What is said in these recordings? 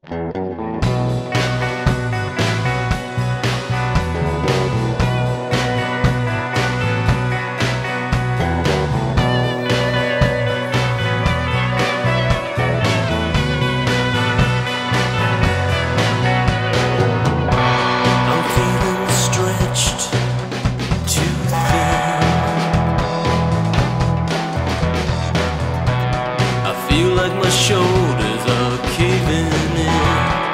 My shoulders are caving in.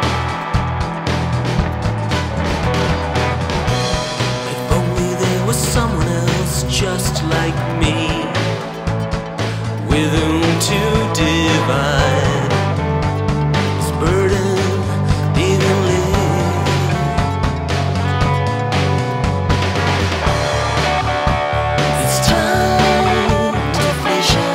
If only there was someone else just like me, with whom to divide this burden evenly. It's time to fission.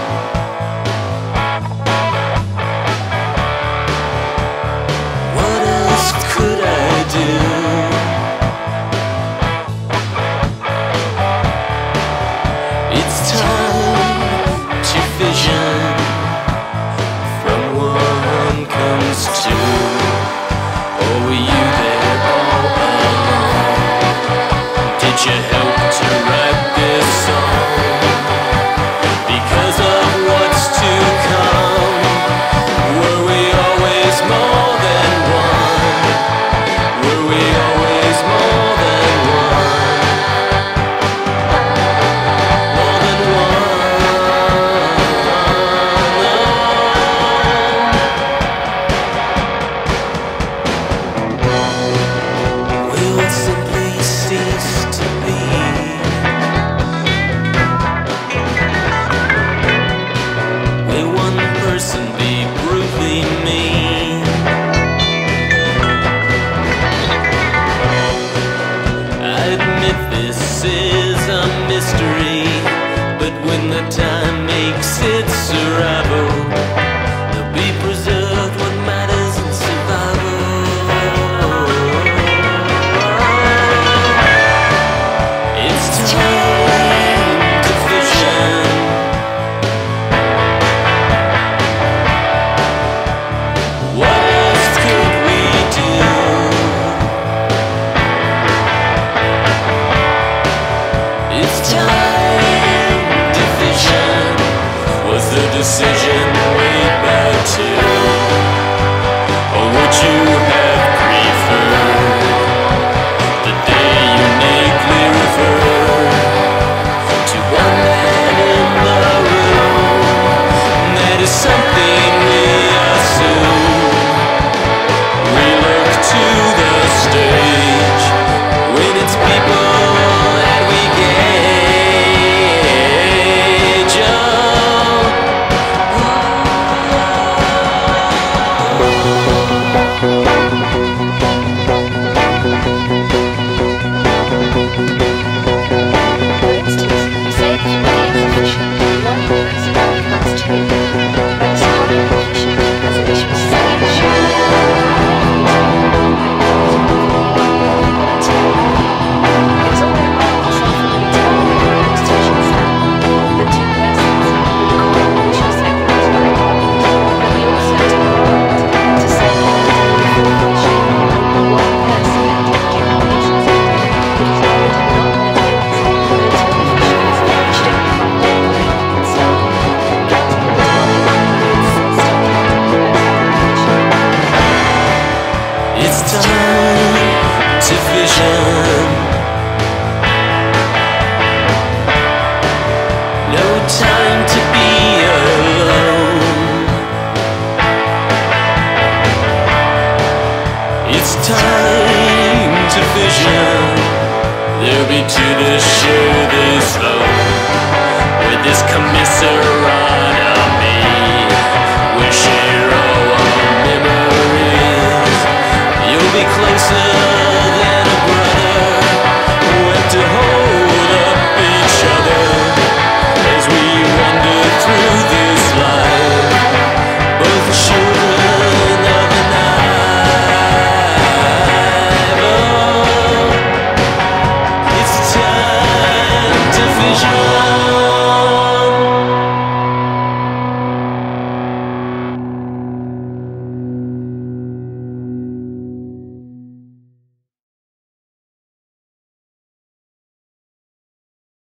You help to write this song because of what's to come. Were we always more than one? Were we always more than one? More than one. We'll simply cease to be. Will one person be brutally mean? I admit this is a mystery, but when the time makes its arrival, there'll be preserved what matters in survival. Decision made by two, or would you have preferred the day uniquely referred to one man in the room? That is something we assume. We look to the stage when it's people that we gauge. There'll be two to share this love with this commissar.